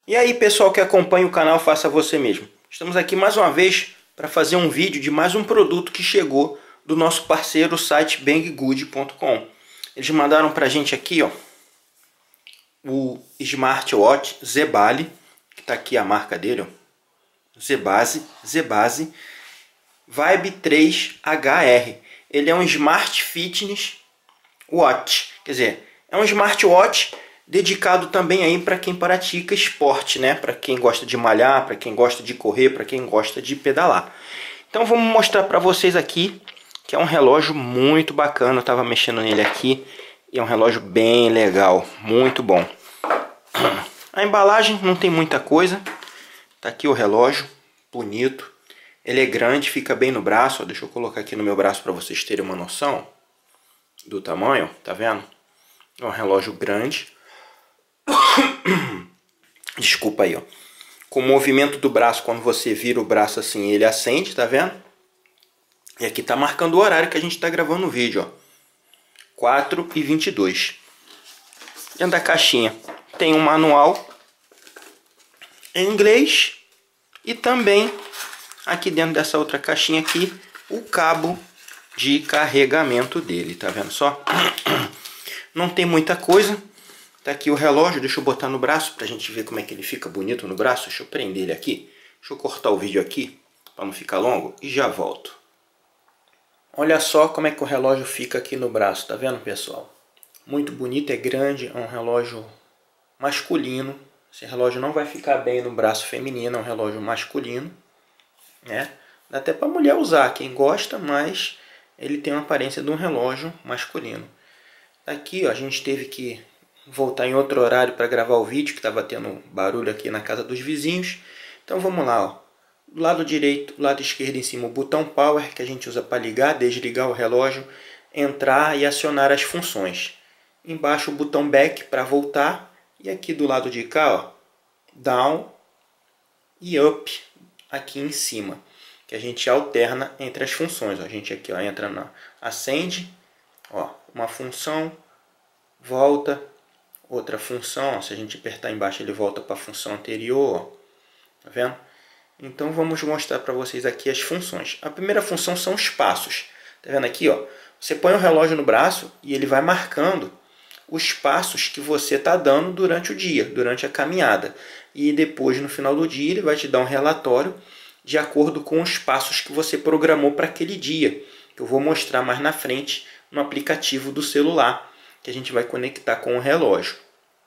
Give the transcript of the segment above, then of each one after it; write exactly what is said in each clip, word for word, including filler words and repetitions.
E aí, pessoal que acompanha o canal Faça Você Mesmo. Estamos aqui mais uma vez para fazer um vídeo de mais um produto que chegou do nosso parceiro, o site banggood ponto com. Eles mandaram para a gente aqui, ó, o smartwatch Zebale, que está aqui a marca dele, ó, Zebase, Zebase Vibe três H R. Ele é um Smart Fitness Watch, quer dizer, é um smartwatch dedicado também aí para quem pratica esporte, né? Para quem gosta de malhar, para quem gosta de correr, para quem gosta de pedalar. Então vamos mostrar para vocês aqui que é um relógio muito bacana. Eu estava mexendo nele aqui e é um relógio bem legal, muito bom. A embalagem não tem muita coisa. Tá aqui o relógio, bonito. Ele é grande, fica bem no braço. Ó, deixa eu colocar aqui no meu braço para vocês terem uma noção do tamanho, tá vendo? É um relógio grande. Desculpa aí, ó. Com o movimento do braço, quando você vira o braço assim, ele acende, tá vendo? E aqui tá marcando o horário que a gente tá gravando o vídeo, ó. quatro e vinte e dois. Dentro da caixinha tem um manual em inglês e também aqui dentro dessa outra caixinha aqui o cabo de carregamento dele, tá vendo só? Não tem muita coisa. Tá aqui o relógio, deixa eu botar no braço pra gente ver como é que ele fica bonito no braço. Deixa eu prender ele aqui. Deixa eu cortar o vídeo aqui para não ficar longo e já volto. Olha só como é que o relógio fica aqui no braço, tá vendo, pessoal? Muito bonito, é grande, é um relógio masculino. Esse relógio não vai ficar bem no braço feminino, é um relógio masculino, né? Dá até para mulher usar, quem gosta, mas ele tem uma aparência de um relógio masculino. Aqui, ó, a gente teve que voltar em outro horário para gravar o vídeo, que estava tendo barulho aqui na casa dos vizinhos. Então vamos lá, ó. Do lado direito, do lado esquerdo em cima o botão Power, que a gente usa para ligar, desligar o relógio, entrar e acionar as funções. Embaixo o botão Back para voltar. E aqui do lado de cá, ó, Down e Up aqui em cima, que a gente alterna entre as funções. Ó. A gente aqui, ó, entra na acende, ó, uma função, volta, outra função, ó, se a gente apertar embaixo ele volta para a função anterior, ó, tá vendo? Então vamos mostrar para vocês aqui as funções. A primeira função são os passos, tá vendo aqui, ó? Você põe o relógio no braço e ele vai marcando os passos que você está dando durante o dia, durante a caminhada. E depois, no final do dia, ele vai te dar um relatório de acordo com os passos que você programou para aquele dia, que eu vou mostrar mais na frente no aplicativo do celular, que a gente vai conectar com o relógio.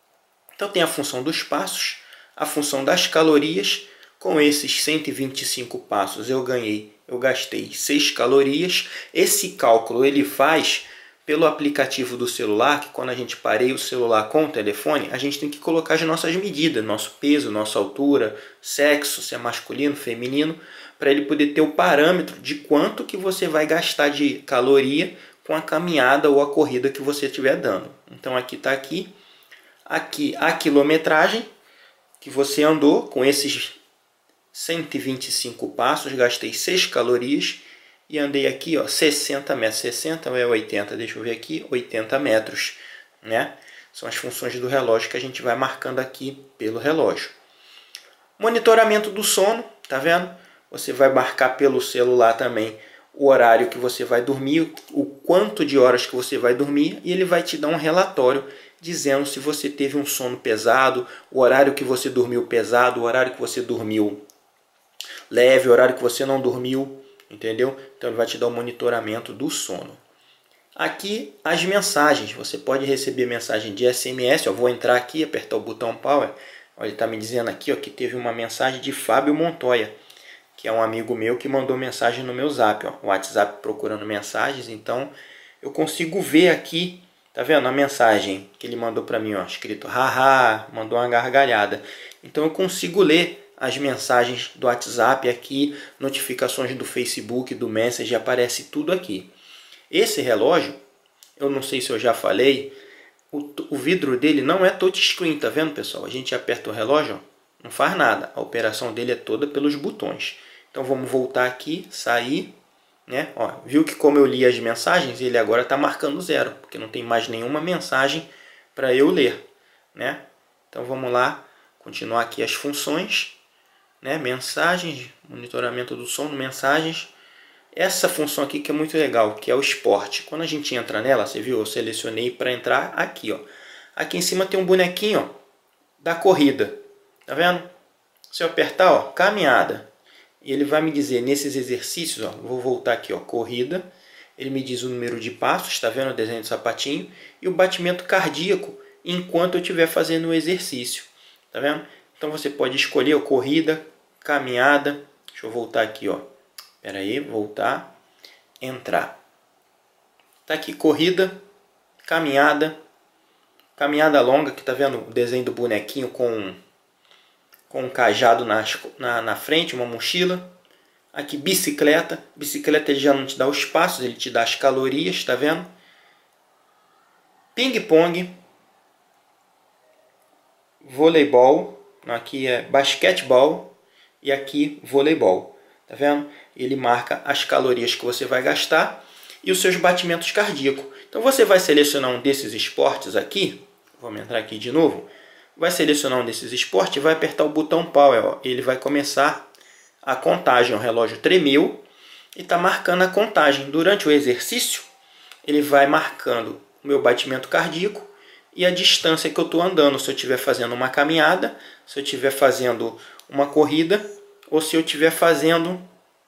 Então tem a função dos passos, a função das calorias. Com esses cento e vinte e cinco passos eu ganhei, eu gastei seis calorias. Esse cálculo ele faz pelo aplicativo do celular, que quando a gente pareia o celular com o telefone, a gente tem que colocar as nossas medidas, nosso peso, nossa altura, sexo, se é masculino, feminino, para ele poder ter o parâmetro de quanto que você vai gastar de caloria com a caminhada ou a corrida que você estiver dando. Então aqui está aqui, aqui a quilometragem que você andou com esses cento e vinte e cinco passos, gastei seis calorias e andei aqui, ó, sessenta metros, sessenta ou é oitenta, deixa eu ver aqui, oitenta metros, né? São as funções do relógio que a gente vai marcando aqui pelo relógio. Monitoramento do sono, tá vendo? Você vai marcar pelo celular também o horário que você vai dormir, o quanto de horas que você vai dormir, e ele vai te dar um relatório dizendo se você teve um sono pesado, o horário que você dormiu pesado, o horário que você dormiu leve, o horário que você não dormiu, entendeu? Então ele vai te dar o monitoramento do sono. Aqui as mensagens, você pode receber mensagem de S M S, eu vou entrar aqui, apertar o botão Power, ó, ele está me dizendo aqui, ó, que teve uma mensagem de Fábio Montoya, que é um amigo meu que mandou mensagem no meu Zap, ó, o WhatsApp procurando mensagens, então eu consigo ver aqui, tá vendo a mensagem que ele mandou para mim, ó, escrito haha, mandou uma gargalhada. Então eu consigo ler as mensagens do WhatsApp aqui, notificações do Facebook, do Messenger, aparece tudo aqui. Esse relógio, eu não sei se eu já falei, o, o vidro dele não é touchscreen, tá vendo, pessoal? A gente aperta o relógio, ó, não faz nada. A operação dele é toda pelos botões. Então vamos voltar aqui, sair, né? Ó, viu que como eu li as mensagens, ele agora está marcando zero, porque não tem mais nenhuma mensagem para eu ler, né? Então vamos lá continuar aqui as funções, né? Mensagens, monitoramento do som, mensagens. Essa função aqui que é muito legal, que é o esporte. Quando a gente entra nela, você viu? Eu selecionei para entrar aqui, ó. Aqui em cima tem um bonequinho, ó, da corrida. Tá vendo? Se eu apertar, ó, caminhada, e ele vai me dizer nesses exercícios, ó, vou voltar aqui, ó, corrida. Ele me diz o número de passos, tá vendo o desenho do sapatinho? E o batimento cardíaco enquanto eu estiver fazendo o exercício. Tá vendo? Então você pode escolher ó, corrida, caminhada. Deixa eu voltar aqui, ó. Espera aí, voltar, entrar. Tá aqui, corrida, caminhada, caminhada longa, que tá vendo o desenho do bonequinho com, com um cajado na, na, na frente, uma mochila. Aqui, bicicleta. Bicicleta ele já não te dá os passos, ele te dá as calorias, tá vendo? Ping-pong. Voleibol. Aqui é basquetebol. E aqui, voleibol. Tá vendo? Ele marca as calorias que você vai gastar e os seus batimentos cardíacos. Então você vai selecionar um desses esportes aqui. Vamos entrar aqui de novo. Vai selecionar um desses esportes e vai apertar o botão Power. Ó. Ele vai começar a contagem. O relógio tremeu e está marcando a contagem. Durante o exercício, ele vai marcando o meu batimento cardíaco e a distância que eu estou andando. Se eu estiver fazendo uma caminhada, se eu estiver fazendo uma corrida ou se eu estiver fazendo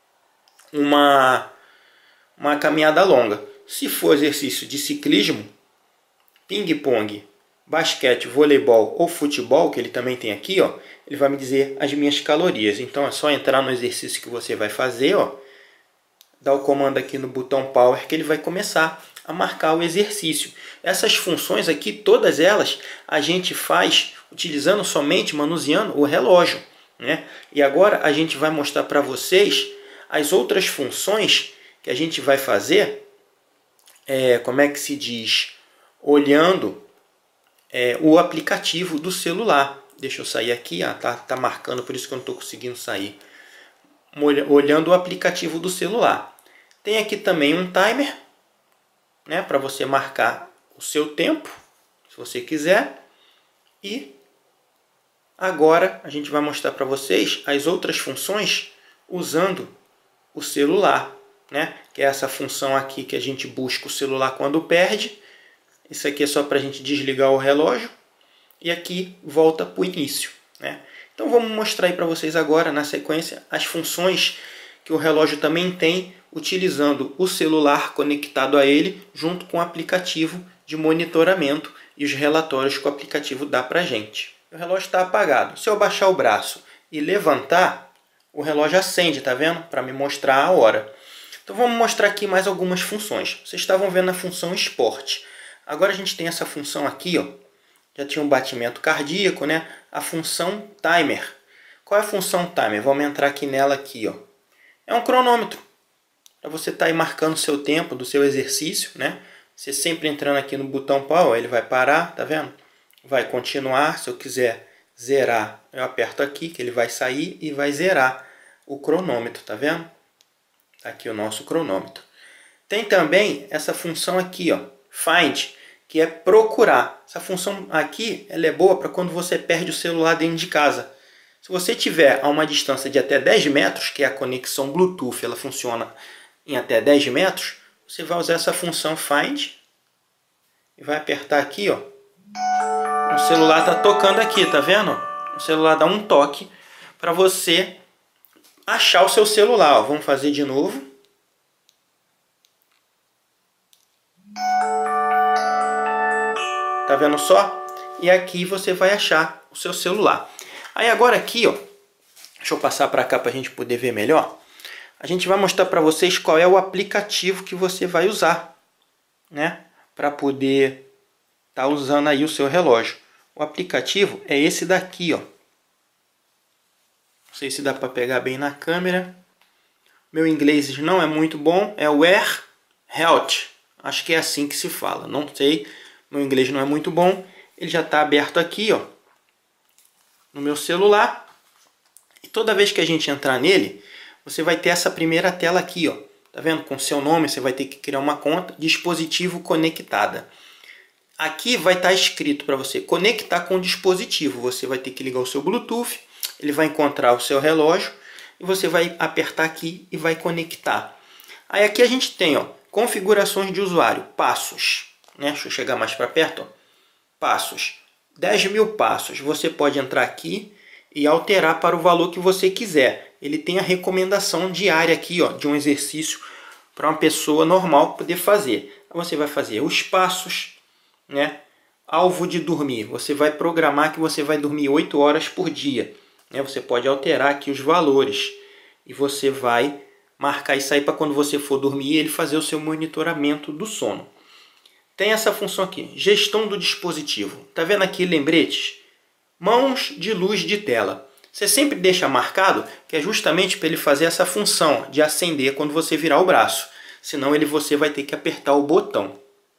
uma, uma caminhada longa. Se for exercício de ciclismo, ping-pong, basquete, voleibol ou futebol, que ele também tem aqui, ó, ele vai me dizer as minhas calorias. Então é só entrar no exercício que você vai fazer, ó, dar o comando aqui no botão Power que ele vai começar a marcar o exercício. Essas funções aqui, todas elas, a gente faz utilizando somente, manuseando o relógio, né? E agora a gente vai mostrar para vocês as outras funções que a gente vai fazer, é, como é que se diz, olhando é, o aplicativo do celular. Deixa eu sair aqui, ah, tá, tá marcando, por isso que eu não estou conseguindo sair. Olhando o aplicativo do celular. Tem aqui também um timer, né, para você marcar o seu tempo, se você quiser. E agora a gente vai mostrar para vocês as outras funções usando o celular, né? Que é essa função aqui que a gente busca o celular quando perde. Isso aqui é só para a gente desligar o relógio. E aqui volta para o início, né? Então vamos mostrar aí para vocês agora, na sequência, as funções que o relógio também tem, utilizando o celular conectado a ele, junto com o aplicativo de monitoramento e os relatórios que o aplicativo dá para a gente. O relógio está apagado. Se eu baixar o braço e levantar, o relógio acende, tá vendo? Para me mostrar a hora. Então vamos mostrar aqui mais algumas funções. Vocês estavam vendo a função esporte. Agora a gente tem essa função aqui, ó. Já tinha um batimento cardíaco, né? A função timer. Qual é a função timer? Vamos entrar aqui nela aqui, ó. É um cronômetro. Para você estar aí marcando o seu tempo do seu exercício, né? Você sempre entrando aqui no botão Power, ele vai parar, tá vendo? Vai continuar. Se eu quiser zerar, eu aperto aqui que ele vai sair e vai zerar o cronômetro, tá vendo? Tá aqui o nosso cronômetro. Tem também essa função aqui, ó, Find, que é procurar. Essa função aqui ela é boa para quando você perde o celular dentro de casa. Se você tiver a uma distância de até dez metros, que é a conexão Bluetooth, ela funciona em até dez metros, você vai usar essa função Find e vai apertar aqui, ó. O celular está tocando aqui, tá vendo? O celular dá um toque para você achar o seu celular. Ó. Vamos fazer de novo. Tá vendo só? E aqui você vai achar o seu celular. Aí agora aqui, ó, deixa eu passar para cá para a gente poder ver melhor. A gente vai mostrar para vocês qual é o aplicativo que você vai usar, né? Para poder estar tá usando aí o seu relógio. O aplicativo é esse daqui, ó. Não sei se dá para pegar bem na câmera. Meu inglês não é muito bom. É o Wear Health. Acho que é assim que se fala. Não sei. Meu inglês não é muito bom. Ele já está aberto aqui, ó, no meu celular. E toda vez que a gente entrar nele, você vai ter essa primeira tela aqui, ó. Tá vendo? Com seu nome, você vai ter que criar uma conta. Dispositivo conectada. aqui vai estar escrito para você conectar com o dispositivo. Você vai ter que ligar o seu Bluetooth, ele vai encontrar o seu relógio e você vai apertar aqui e vai conectar. Aí aqui a gente tem, ó, configurações de usuário, passos, né? Deixa eu chegar mais para perto, ó. Passos, dez mil passos. Você pode entrar aqui e alterar para o valor que você quiser. Ele tem a recomendação diária aqui, ó, de um exercício para uma pessoa normal poder fazer. Você vai fazer os passos, né? Alvo de dormir, você vai programar que você vai dormir oito horas por dia, né? Você pode alterar aqui os valores e você vai marcar isso aí para quando você for dormir ele fazer o seu monitoramento do sono. Tem essa função aqui, gestão do dispositivo. Tá vendo aqui lembretes? Mãos de luz de tela. Você sempre deixa marcado que é justamente para ele fazer essa função de acender quando você virar o braço. Senão ele, você vai ter que apertar o botão.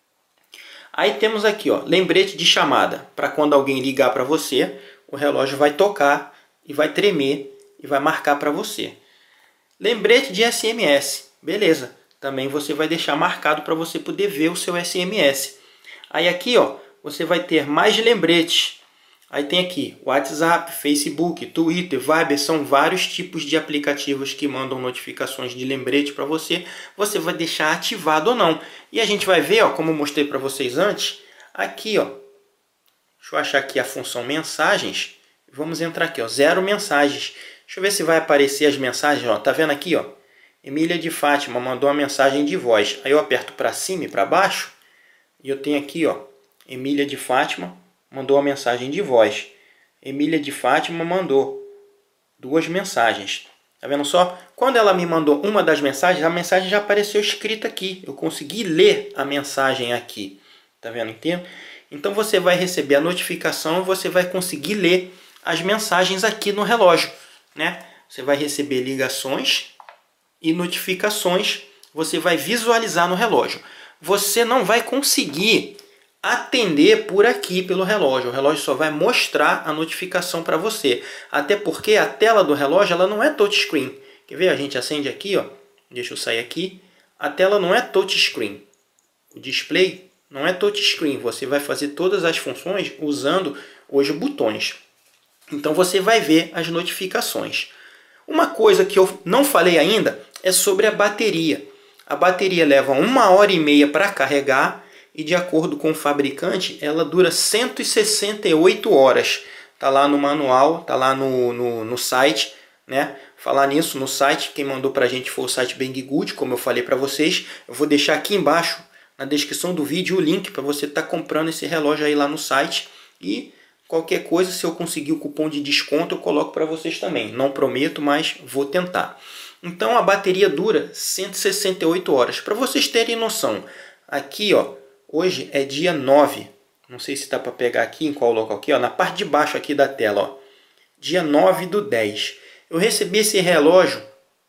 Aí temos aqui, ó, lembrete de chamada. Para quando alguém ligar para você, o relógio vai tocar e vai tremer e vai marcar para você. Lembrete de S M S. Beleza. Também você vai deixar marcado para você poder ver o seu S M S. Aí aqui, ó, você vai ter mais lembretes. Aí tem aqui WhatsApp, Facebook, Twitter, Viber, são vários tipos de aplicativos que mandam notificações de lembrete para você. Você vai deixar ativado ou não. E a gente vai ver, ó, como eu mostrei para vocês antes, aqui, ó. Deixa eu achar aqui a função mensagens. Vamos entrar aqui, ó, zero mensagens. Deixa eu ver se vai aparecer as mensagens, ó. Tá vendo aqui, ó? Emília de Fátima mandou uma mensagem de voz. Aí eu aperto para cima e para baixo e eu tenho aqui, ó, Emília de Fátima mandou uma mensagem de voz. Emília de Fátima mandou duas mensagens. Tá vendo só? Quando ela me mandou uma das mensagens, a mensagem já apareceu escrita aqui. Eu consegui ler a mensagem aqui. Tá vendo? Entende? Então você vai receber a notificação e você vai conseguir ler as mensagens aqui no relógio, né? Você vai receber ligações e notificações. Você vai visualizar no relógio. Você não vai conseguir atender por aqui pelo relógio. O relógio só vai mostrar a notificação para você. Até porque a tela do relógio ela não é touchscreen. Quer ver? A gente acende aqui, ó. Deixa eu sair aqui. A tela não é touchscreen. O display não é touchscreen. Você vai fazer todas as funções usando hoje botões. Então você vai ver as notificações. Uma coisa que eu não falei ainda é sobre a bateria. A bateria leva uma hora e meia para carregar. E de acordo com o fabricante, ela dura cento e sessenta e oito horas. Tá lá no manual, tá lá no, no, no site, né? Falar nisso, no site, quem mandou pra gente foi o site Banggood, como eu falei para vocês. Eu vou deixar aqui embaixo, na descrição do vídeo, o link para você estar tá comprando esse relógio aí lá no site. E qualquer coisa, se eu conseguir o cupom de desconto, eu coloco para vocês também. Não prometo, mas vou tentar. Então a bateria dura cento e sessenta e oito horas. Para vocês terem noção, aqui, ó, hoje é dia nove, não sei se dá para pegar aqui em qual local aqui, ó, na parte de baixo aqui da tela, ó, dia nove do dez. Eu recebi esse relógio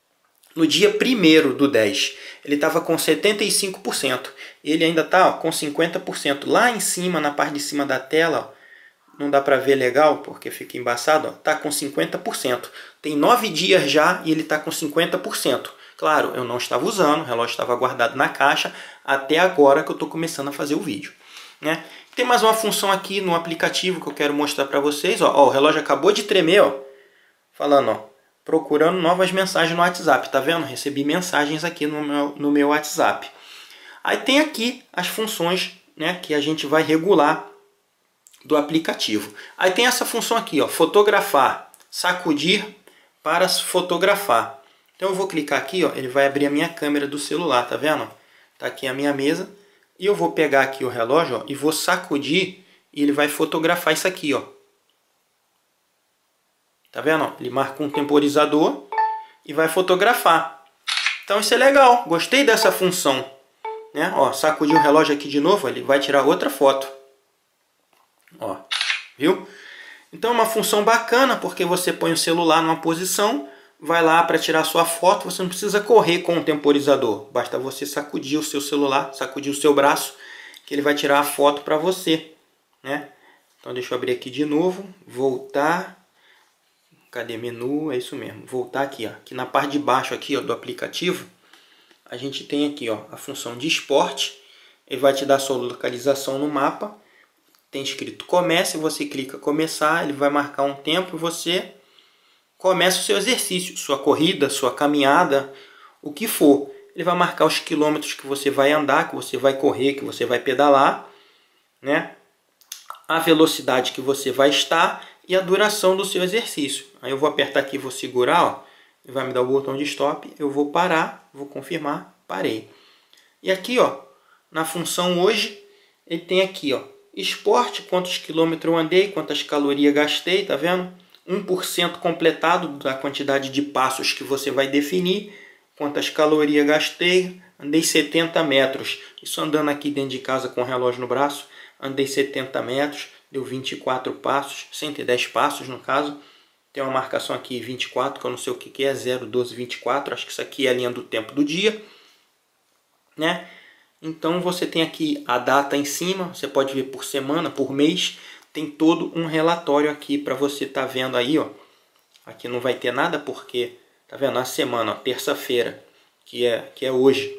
no dia primeiro do dez, ele estava com setenta e cinco por cento, ele ainda está com cinquenta por cento. Lá em cima, na parte de cima da tela, ó, não dá para ver legal porque fica embaçado, ó, tá com cinquenta por cento. Tem nove dias já e ele está com cinquenta por cento. Claro, eu não estava usando, o relógio estava guardado na caixa até agora que eu estou começando a fazer o vídeo, né? Tem mais uma função aqui no aplicativo que eu quero mostrar para vocês. Ó, ó, o relógio acabou de tremer, ó, falando, ó, procurando novas mensagens no WhatsApp. Tá vendo? Recebi mensagens aqui no meu, no meu WhatsApp. Aí tem aqui as funções, né, que a gente vai regular do aplicativo. Aí tem essa função aqui, ó, fotografar, sacudir para fotografar. Então eu vou clicar aqui, ó, ele vai abrir a minha câmera do celular, tá vendo? Tá aqui a minha mesa. E eu vou pegar aqui o relógio, ó, e vou sacudir e ele vai fotografar isso aqui, ó. Tá vendo? Ó? Ele marca um temporizador e vai fotografar. Então isso é legal, gostei dessa função, né? Ó, sacudir o relógio aqui de novo, ele vai tirar outra foto. Ó, viu? Então é uma função bacana porque você põe o celular numa posição, vai lá para tirar sua foto, você não precisa correr com o temporizador. Basta você sacudir o seu celular, sacudir o seu braço, que ele vai tirar a foto para você, né? Então deixa eu abrir aqui de novo, voltar. Cadê menu? É isso mesmo. Voltar aqui, ó. Aqui na parte de baixo aqui, ó, do aplicativo, a gente tem aqui, ó, a função de esporte. Ele vai te dar a sua localização no mapa tem escrito comece, você clica começar, ele vai marcar um tempo e você começa o seu exercício, sua corrida, sua caminhada, o que for. Ele vai marcar os quilômetros que você vai andar, que você vai correr, que você vai pedalar, né? A velocidade que você vai estar e a duração do seu exercício. Aí eu vou apertar aqui, vou segurar, ó, ele vai me dar o botão de stop, eu vou parar, vou confirmar, parei. E aqui, ó, na função hoje, ele tem aqui, ó, esporte, quantos quilômetros eu andei, quantas calorias gastei, tá vendo? um por cento completado da quantidade de passos que você vai definir, quantas calorias gastei, andei setenta metros, isso andando aqui dentro de casa com o relógio no braço, andei setenta metros, deu vinte e quatro passos, cento e dez passos no caso, tem uma marcação aqui vinte e quatro, que eu não sei o que é, zero, doze, vinte e quatro, acho que isso aqui é a linha do tempo do dia, né? Então você tem aqui a data em cima, você pode ver por semana, por mês, tem todo um relatório aqui para você estar tá vendo aí, ó. Aqui não vai ter nada porque, tá vendo, a semana, terça-feira, que é, que é hoje,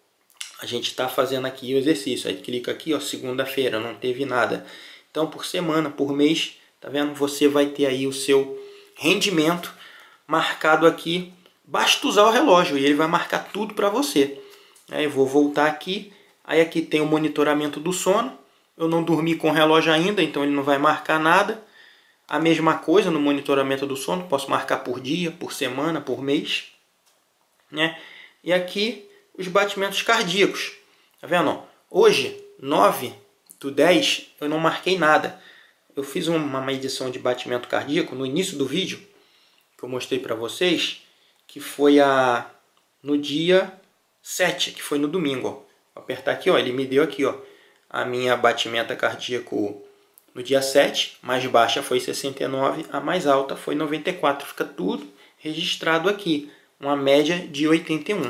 a gente está fazendo aqui o exercício, aí clica aqui, ó, segunda-feira, não teve nada. Então por semana, por mês, tá vendo, você vai ter aí o seu rendimento marcado aqui, basta usar o relógio e ele vai marcar tudo para você. Aí eu vou voltar aqui, aí aqui tem o monitoramento do sono, eu não dormi com o relógio ainda, então ele não vai marcar nada. A mesma coisa no monitoramento do sono, posso marcar por dia, por semana, por mês, né? E aqui os batimentos cardíacos, tá vendo? Hoje, nove do dez, eu não marquei nada. Eu fiz uma medição de batimento cardíaco no início do vídeo, que eu mostrei para vocês, que foi a, no dia sete, que foi no domingo, ó. Vou apertar aqui, ó, ele me deu aqui, ó, a minha batimento cardíaco no dia sete, mais baixa foi sessenta e nove, a mais alta foi noventa e quatro, fica tudo registrado aqui, uma média de oitenta e um.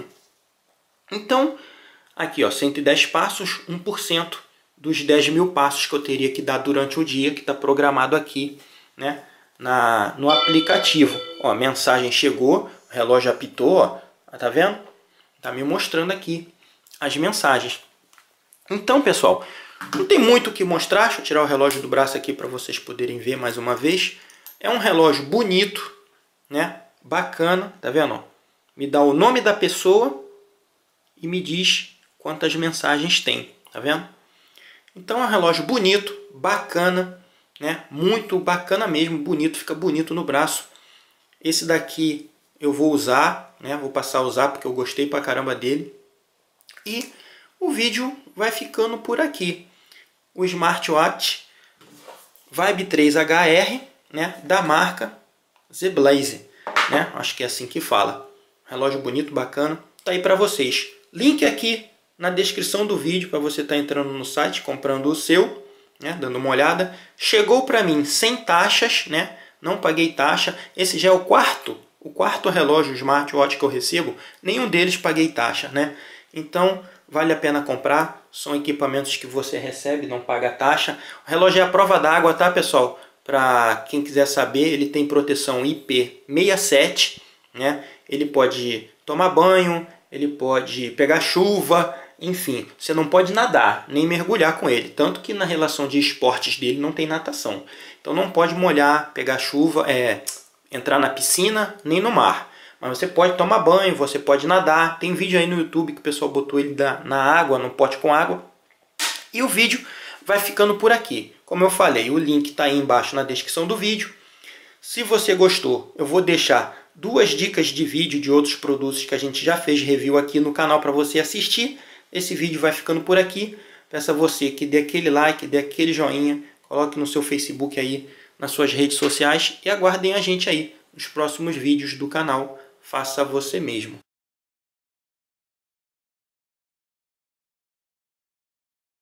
Então, aqui, ó, cento e dez passos, um por cento dos dez mil passos que eu teria que dar durante o dia, que está programado aqui, né, na, no aplicativo. Ó, a mensagem chegou, o relógio apitou, ó, tá vendo? Tá me mostrando aqui as mensagens. Então, pessoal, não tem muito o que mostrar. Deixa eu tirar o relógio do braço aqui para vocês poderem ver mais uma vez. É um relógio bonito, né? Bacana, tá vendo? Me dá o nome da pessoa e me diz quantas mensagens tem, tá vendo? Então é um relógio bonito, bacana, né? Muito bacana mesmo, bonito, fica bonito no braço. Esse daqui eu vou usar, né? Vou passar a usar porque eu gostei pra caramba dele. E o vídeo vai ficando por aqui. O smartwatch Vibe três H R, né, da marca Zeblaze, né? Acho que é assim que fala. Relógio bonito, bacana. Tá aí para vocês. Link aqui na descrição do vídeo para você estar tá entrando no site, comprando o seu, né, dando uma olhada. Chegou para mim sem taxas, né? Não paguei taxa. Esse já é o quarto, o quarto relógio smartwatch que eu recebo. Nenhum deles paguei taxa, né? Então vale a pena comprar. São equipamentos que você recebe, não paga taxa. O relógio é a prova d'água, tá, pessoal? Para quem quiser saber, ele tem proteção I P sessenta e sete, né? Ele pode tomar banho, ele pode pegar chuva, enfim, você não pode nadar, nem mergulhar com ele. Tanto que na relação de esportes dele não tem natação. Então não pode molhar, pegar chuva, é, entrar na piscina, nem no mar. Mas você pode tomar banho, você pode nadar. Tem vídeo aí no YouTube que o pessoal botou ele na água, no pote com água. E o vídeo vai ficando por aqui. Como eu falei, o link está aí embaixo na descrição do vídeo. Se você gostou, eu vou deixar duas dicas de vídeo de outros produtos que a gente já fez review aqui no canal para você assistir. Esse vídeo vai ficando por aqui. Peço a você que dê aquele like, dê aquele joinha, coloque no seu Facebook aí, nas suas redes sociais e aguardem a gente aí nos próximos vídeos do canal. Faça você mesmo.